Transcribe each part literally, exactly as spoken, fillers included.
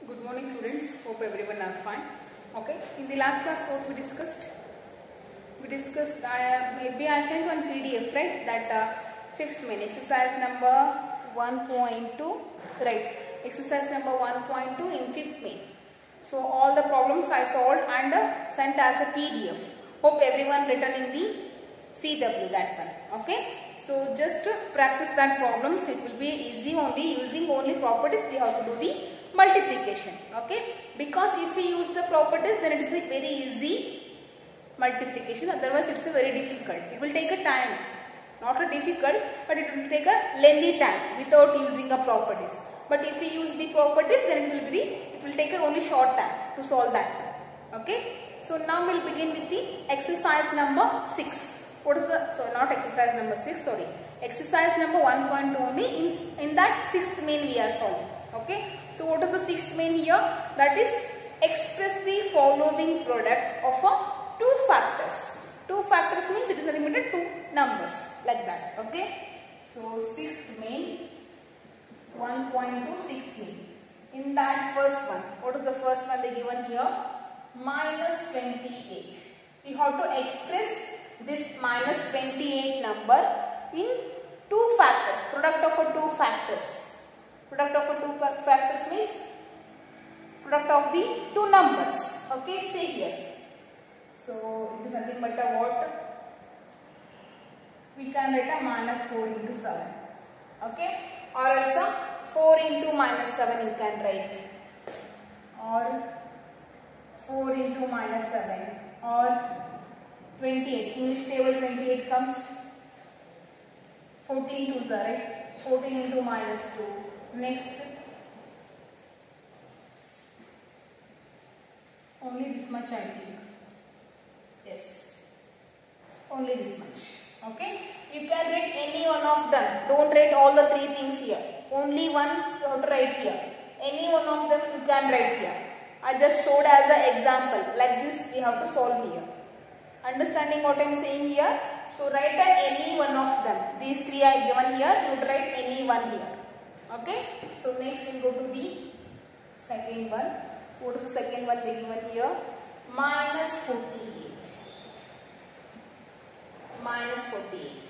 Good morning students, hope everyone are fine. Okay, in the last class what we discussed? We discussed, uh, maybe I sent one P D F, right? That uh, fifth main, exercise number one point two, right? Exercise number one point two in fifth main. So all the problems I solved and uh, sent as a P D F. Hope everyone written in the C W, that one. Okay, so just to practice that problems, it will be easy only using only properties. We have to do the multiplication. Okay, because if we use the properties, then it is like very easy multiplication. Otherwise, it's a very difficult. It will take a time, not a difficult, but it will take a lengthy time without using a properties. But if we use the properties, then it will be the, it will take a only short time to solve that. Okay, so now we'll begin with the exercise number six. What is the, so not exercise number six, sorry, exercise number one point two only. In, in that sixth main we are solving. Okay, so what is the sixth main here? That is, express the following product of a two factors. Two factors means it is limited to numbers, like that. Okay, so sixth main, one point two, sixth main. In that first one, what is the first one they given here? Minus twenty-eight. We have to express this minus twenty-eight number in two factors, product of a two factors. Product of a two factors means product of the two numbers. Okay, say here. So it is nothing but a what? We can write a minus four into seven. Okay, or also four into minus seven you can write, or four into minus seven, or twenty-eight. In which table twenty-eight comes? fourteen twos are, right? fourteen into minus two. Next, only this much I think. Yes, only this much. Okay, you can write any one of them. Don't write all the three things here. Only one you have to write here. Any one of them you can write here. I just showed as an example. Like this we have to solve here. Understanding what I am saying here? So write any one of them. These three are given here. You would write any one here. Okay. So next we will go to the second one. What is the second one they given here? Minus forty-eight. Minus forty-eight.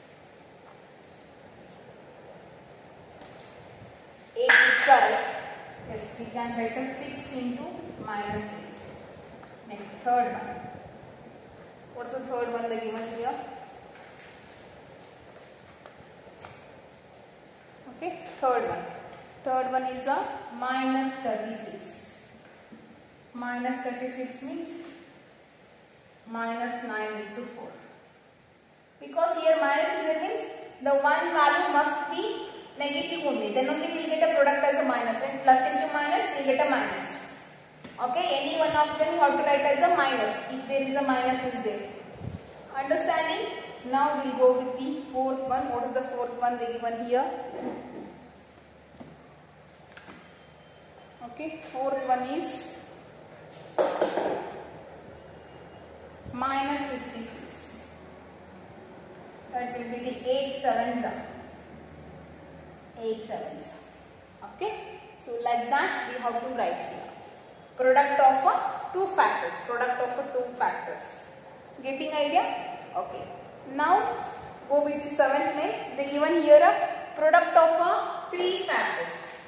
eight is right. Yes, we can write a six into minus eight. Next, third one. What's the third one they given here? Okay, third one. Third one is a minus thirty-six. Minus thirty-six means minus nine into four. Because here minus is there means the one value must be negative only. Then only we will get a product as a minus. When plus into minus, we will get a minus. Okay, any one of them you have to write as a minus if there is a minus is there. Understanding? Now we will go with the fourth one. What is the fourth one they given here? Okay, fourth one is minus fifty-six. That will be the eight sevens. eight sevens. Okay, so like that we have to write here. Product of a two factors. Product of a two factors. Getting idea? Okay. Now go with the seventh main. They given here a product of a three factors.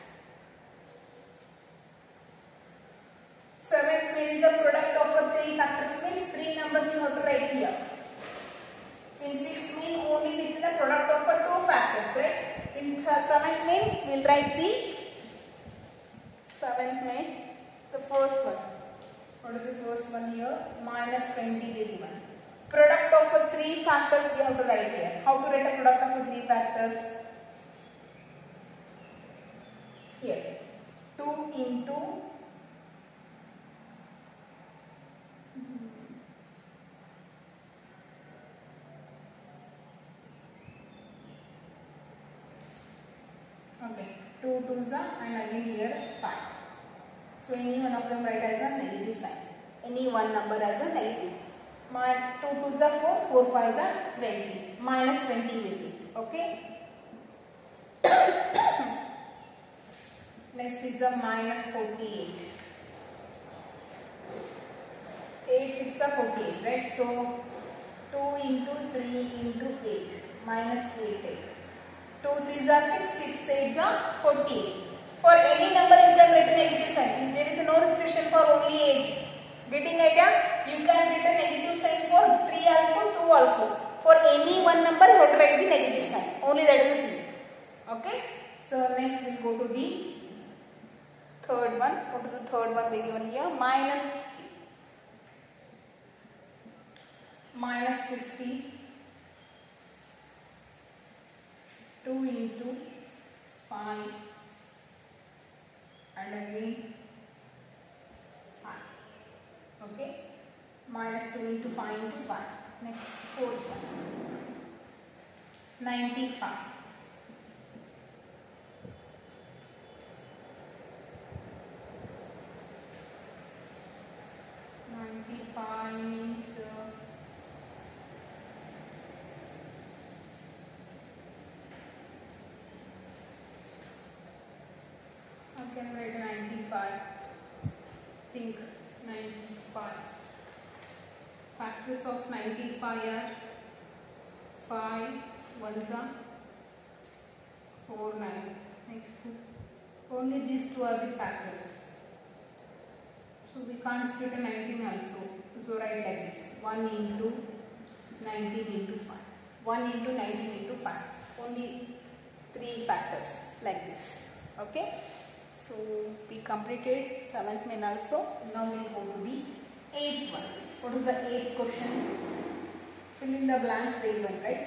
Seventh main is a product of a three factors means three numbers you have to write here. In sixth main only this is the product of a two factors, right? In seventh main we will write the seventh main. The first one. What is the first one here? Minus twenty they given. Product of a three factors we have to write here. How to write a product of a three factors? Here. two into okay. two twos are and again here five. So any one of them write as a negative sign. Any one number as a negative. My two twos are four, four fives are twenty. Minus twenty will be. Okay. Next is a minus forty-eight. eight six are forty-eight, right? So two into three into eight minus eight eight. two threes are six, six eights are forty-eight. For any number you can write a negative sign. There is no restriction for only eight. Getting idea? You can write a negative sign for three also, two also. For any one number you have to write the negative sign. Only that is the thing. Okay? So next we will go to the third one. What is the third one they given here? Minus fifty. Minus fifty. two into five and again five. Okay? Minus two into five into five. Next, fourth one. ninety-five. ninety-five means uh, I can write ninety-five. Think ninety-five. Factors of ninety-five are five, ones are four, nine. Next two. Only these two are the factors. So we can't split a nineteen also. So write like this. one into nineteen into five. one into nineteen into five. Only three factors like this. Okay? So we completed seventh main also. Now we will go to the eighth one. What is the eighth question? Fill in the blanks they given, right?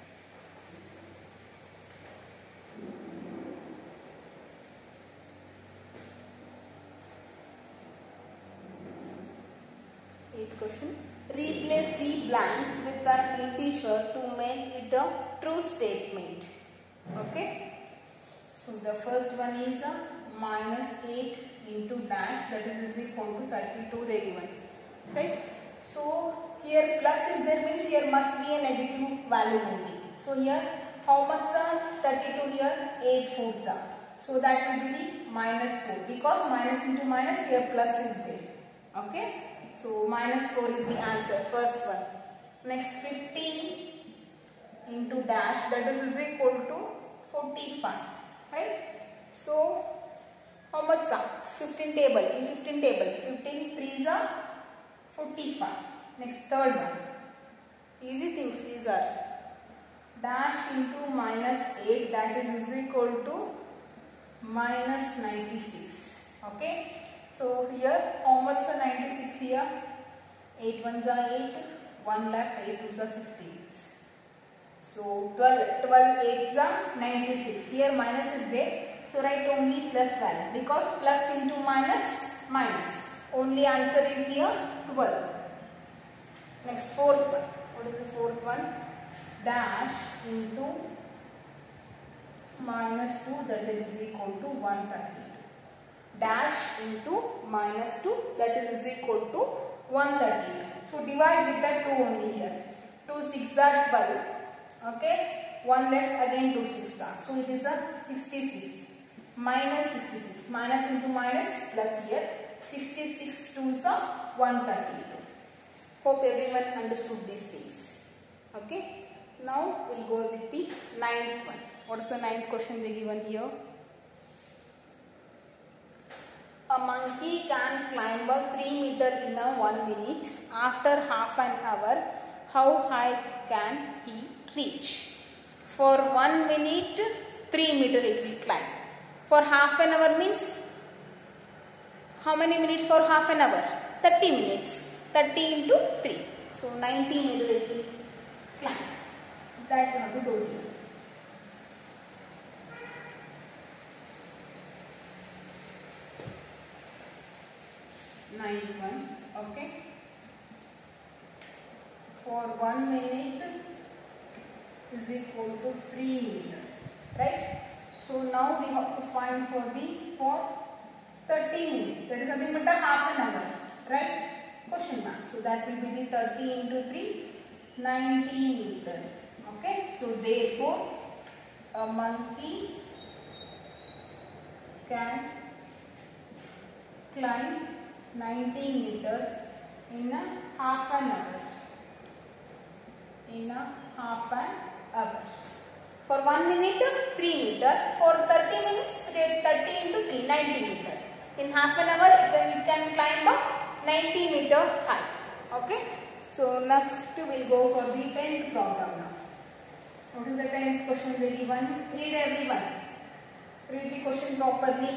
Eighth question. Replace the blank with an integer to make it a true statement. Okay? So the first one is a minus eight into dash, that is equal to thirty-two they given. Right? So here plus is there means here must be a negative value only. So here how much are thirty-two here? eight fours are. So that will be the minus four because minus into minus here plus is there. Okay? So minus four is the answer, first one. Next fifteen into dash, that is, is equal to forty-five. Right? So how much are? fifteen table. In fifteen table, fifteen threes are forty-five. Next third one. Easy things these are. Dash into minus eight, that is, is equal to minus ninety-six. Okay? So here how much are ninety-six here? eight ones are eight, one left, eight twos are sixteen. So twelve, twelve eights are ninety-six. Here minus is there. So write only plus value because plus into minus, minus. Only answer is here twelve. Next fourth one. What is the fourth one? Dash into minus two, that is equal to one thirty-two. Dash into minus two, that is equal to one thirty-two. So divide with that two only here. two six are twelve. Okay. one left, again two six are. So it is a sixty-six. Minus sixty-six. Minus into minus plus here. sixty-six twos are one thirty-two. Hope everyone understood these things. Okay. Now we'll go with the ninth one. What is the ninth question they given here? A monkey can climb up three meter in a one minute. After half an hour, how high can he reach? For one minute, three meter it will climb. For half an hour means, how many minutes for half an hour? thirty minutes. thirty into three. So ninety meter it will climb. That we have to do here. Ninth one. Okay. For one minute is equal to three meter. Right? So now we have to find for the for thirty minutes. That is nothing but a half an hour. Right? Question mark. So that will be the thirty into three, ninety meter. Okay. So therefore a monkey can climb ninety meter in a half an hour. In a half an hour. For one minute, three meter. For thirty minutes, thirty into three, ninety meter. In half an hour, then we can climb up ninety meter height. Okay. So next we will go for the tenth problem now. What is the tenth question they given? Read everyone. Read the question properly.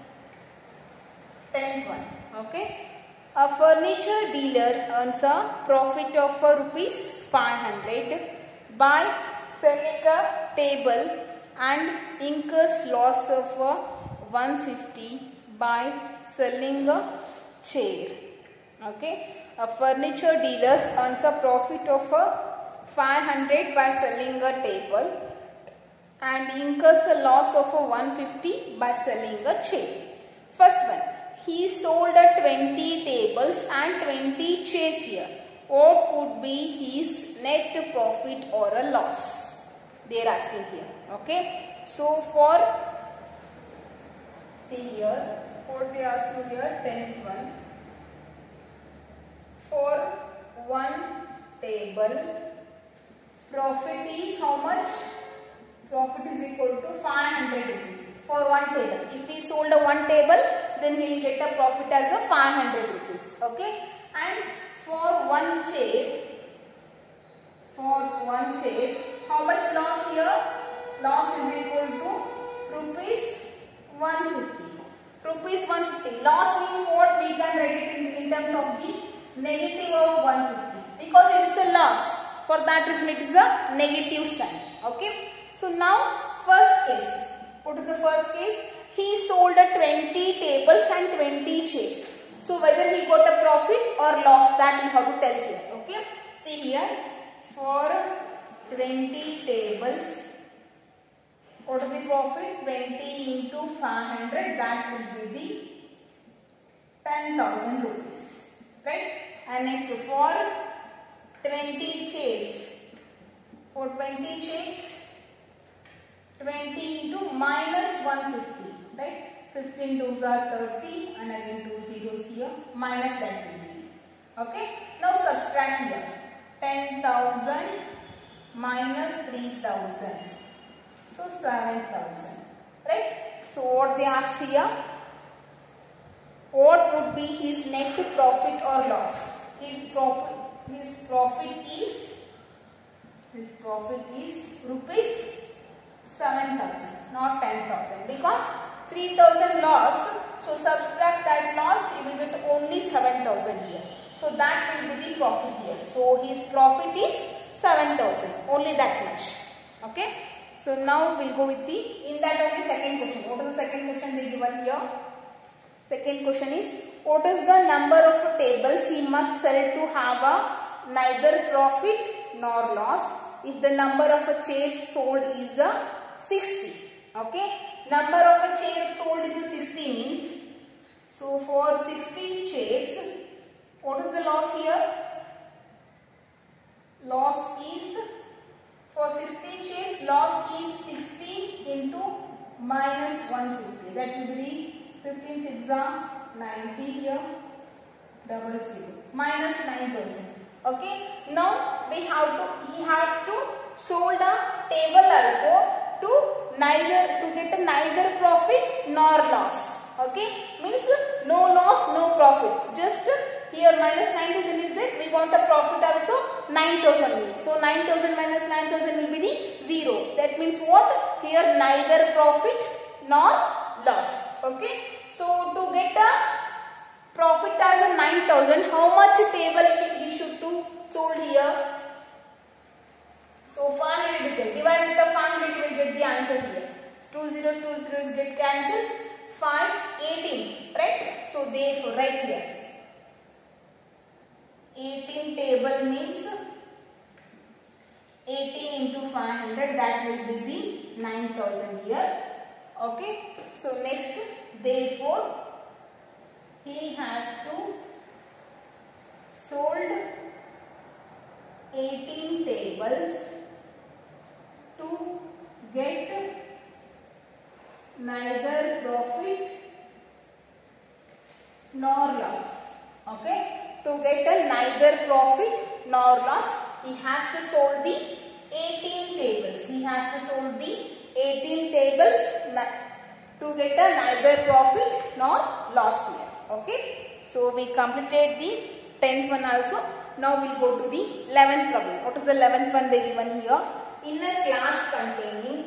tenth one. Okay. A furniture dealer earns a profit of uh, rupees five hundred by selling a table and incurs loss of uh, one hundred fifty by selling a chair. Okay. A furniture dealer earns a profit of uh, five hundred by selling a table and incurs a loss of uh, one hundred fifty by selling a chair. First one. He sold twenty tables and twenty chairs here. What would be his net profit or a loss? They are asking here. Okay. So for, see here, what they ask you here, tenth one. For one table, profit is how much? Profit is equal to five hundred rupees. For one table. If we sold a one table, then we will get a profit as a five hundred rupees. Okay. And for one chair, for one chair, how much loss here? Loss is equal to rupees one hundred fifty. Rupees one hundred fifty. Loss means what? We can write it in, in terms of the negative of one hundred fifty. Because it is a loss. For that reason it is a negative sign. Okay. So now first case. What is the first case? He sold twenty tables and twenty chairs. So whether he got a profit or loss, that we have to tell here. Okay. See here. For twenty tables, what is the profit? twenty into five hundred. That will be the ten thousand rupees. Right. And next for twenty chairs. For twenty chairs, twenty into minus one hundred fifty, right? fifteen twos are thirty and again two zeros here, minus that will be. Okay. Now subtract here. ten thousand minus three thousand. So seven thousand. Right? So what they asked here? What would be his net profit or loss? His profit, his profit is, his profit is rupees seven thousand, not ten thousand, because three thousand loss, so subtract that loss, you will get only seven thousand here. So that will be the profit here. So his profit is seven thousand, only that much. Okay. So now we will go with the, in that only second question. What is the second question they given here? Second question is, what is the number of tables he must sell to have a neither profit nor loss if the number of a chairs sold is a sixty. Okay. Number of a chair sold is a sixty means, so for sixty chairs, what is the loss here? Loss is, for sixty chairs, loss is sixty into minus one hundred fifty. That will be the fifteen six are ninety here, double zero, minus nine thousand. Okay. Now we have to, he has to sold a table also to neither, to get a neither profit nor loss. Okay. Means no loss, no profit. Just here minus nine thousand is there. We want a profit also nine thousand. So nine thousand minus nine thousand will be the zero. That means what? Here neither profit nor loss. Okay. So to get a profit as a nine thousand, how much table he should do sold here? So five hundred is there. Divide with the five hundred, you will get the answer here. two zeros, two zeros get cancelled. five, eighteen. Right? So therefore, right here. eighteen table means eighteen into five hundred. That will be the nine thousand here. Okay. So next, therefore, he has to sold eighteen tables to get neither profit nor loss. Okay. To get a neither profit nor loss, he has to solve the eighteen tables. He has to solve the eighteen tables to get a neither profit nor loss here. Okay. So we completed the tenth one also. Now we'll go to the eleventh problem. What is the eleventh one they given here? In a class containing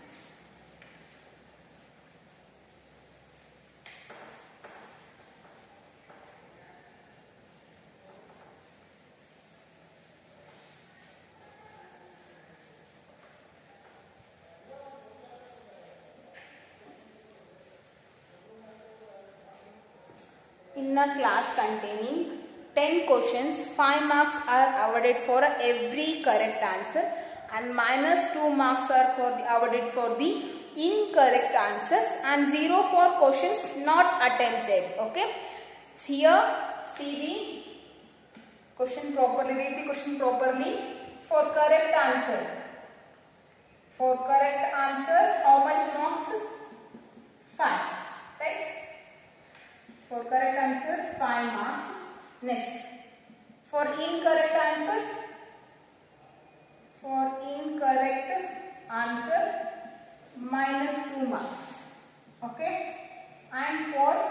in a class containing ten questions, five marks are awarded for every correct answer and minus two marks are for the, awarded for the incorrect answers and zero for questions not attempted. Okay. Here see the question properly, read the question properly. For correct answer, for correct answer how much marks? five. Right. For correct answer five marks. Next, for incorrect answer, for incorrect answer minus two marks. Okay. And for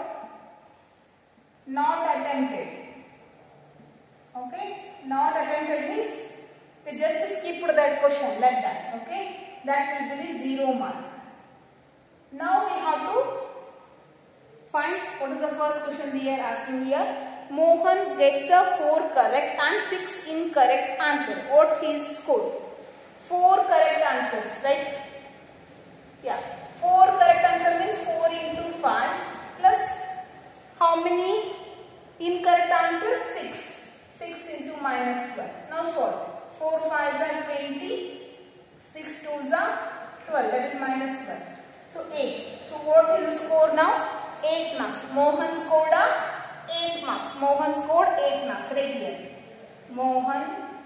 not attempted. Okay. Not attempted means they just skipped that question like that. Okay. That will be the zero mark. Now we have to find what is the first question they are asking here. Mohan gets a four correct and six incorrect answer. What his score? Four correct answers, right? Yeah. Four correct answer means four into five plus how many incorrect answers? Six. Six into minus twelve. Now solve. Four fives are twenty. Six twos are twelve. That is minus twelve. So eight. So what is the score now? eight marks. Mohan scored a eight marks. Mohan scored eight marks. Right here. Mohan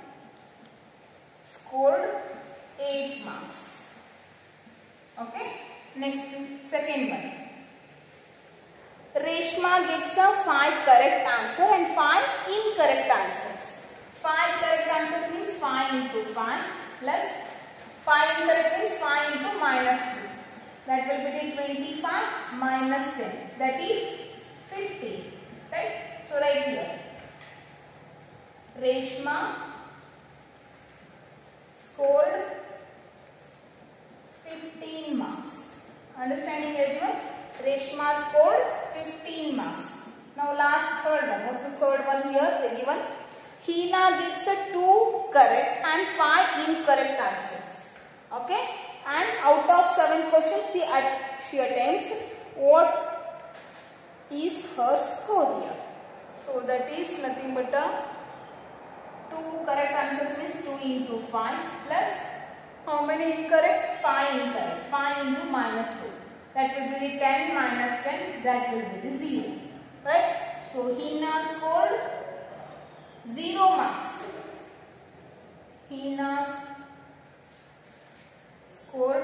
scored eight marks. Okay. Next, second one. Reshma gets a five correct answer and five incorrect answers. five correct answers means five into five plus five incorrect means five into minus two. That will be the twenty-five minus ten. That is fifty. Right? So right here. Reshma scored fifteen marks. Understanding everyone? Reshma scored fifteen marks. Now last third one. What's the third one here? They given. Hina gets a two correct and five incorrect answers. Okay? And out of seven questions she, she attempts, what is her score here? So that is nothing but a two correct answers means two into five plus how many incorrect? five incorrect. five into minus two. That will be the ten minus ten. That will be the zero. Right? So Hina scored zero marks. Hina scored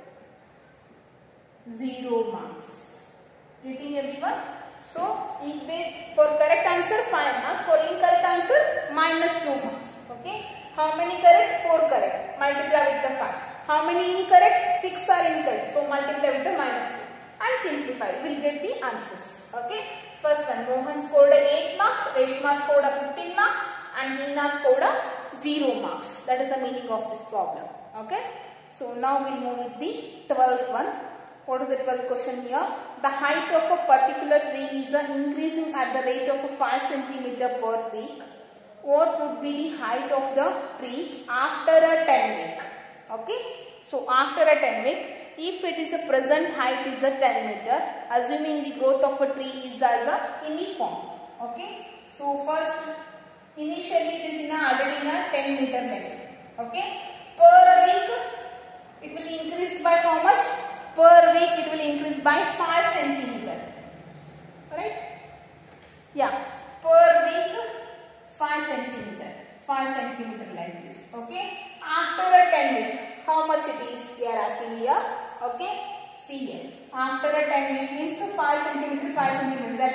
zero marks. Getting everyone? So, if they, for correct answer five marks, for incorrect answer minus two marks. Okay. How many correct? four correct. Multiply with the five. How many incorrect? six are incorrect. So, multiply with the minus two. And simplify. We will get the answers. Okay. First one, Mohan scored eight marks, Reshma scored fifteen marks and Hina scored zero marks. That is the meaning of this problem. Okay. So, now we will move with the twelfth one. What is the twelfth question here? The height of a particular tree is uh, increasing at the rate of five centimeters per week. What would be the height of the tree after a ten week? Okay. So, after a ten week, if it is a present height is a ten meter, assuming the growth of a tree is as a uniform. Okay. So, first initially it is in a added in a ten meter length. Okay. Per week it will increase by how much? Per week it will increase by five centimeters. Right? Yeah. Per week five centimeters. five centimeters like this. Okay. After a ten week, how much it is? They are asking here. Okay. See here. After a ten week means five centimeters, five centimeters. That will be the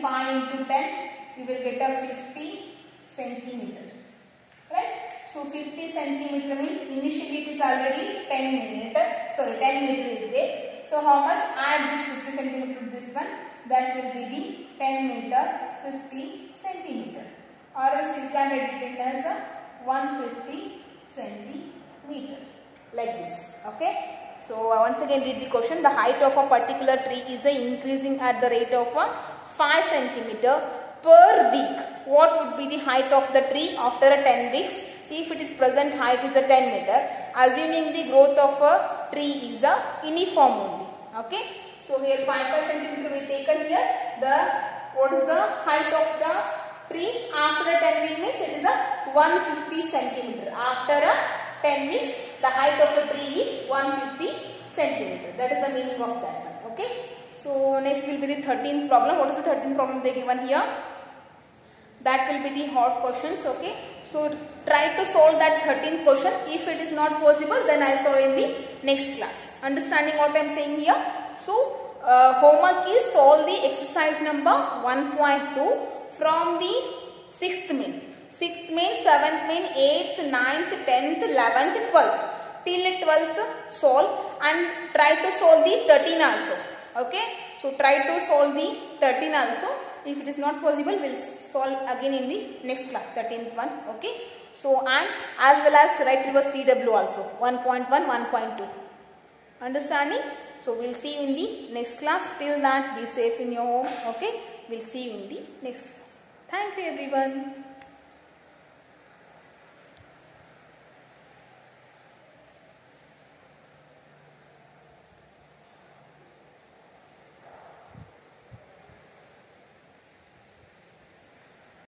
five into ten, you will get a fifty centimeter. Right? So fifty centimeter means initially it is already ten meter. Sorry, ten meter is there. So how much? Add this fifty centimeter to this one. That will be the ten meter, fifty centimeter. Or else you can write it as a one hundred fifty centimeter. Like this. Okay. So once again read the question. The height of a particular tree is increasing at the rate of five centimeter per week. What would be the height of the tree after a ten weeks? If it is present height is a ten meter, assuming the growth of a tree is a uniform only. Okay. So here five centimeter we taken here. The what is the height of the tree after a ten week means it is a one hundred fifty centimeter. After a ten weeks, the height of a tree is one hundred fifty centimeter. That is the meaning of that one. Okay. So next will be the thirteenth problem. What is the thirteenth problem they given here? That will be the hot questions. Okay. So try to solve that thirteenth question. If it is not possible, then I solve in the next class. Understanding what I am saying here? So uh, homework is solve the exercise number one point two from the sixth main. sixth main, seventh main, eighth, ninth, tenth, eleventh, twelfth. Till twelfth solve and try to solve the thirteen also. Okay. So try to solve the thirteen also. If it is not possible, we will solve again in the next class, thirteenth one. Okay. So and as well as write your C W also, one point one, one point two. Understanding? So we will see you in the next class. Till that, be safe in your home. Okay. We will see you in the next class. Thank you everyone.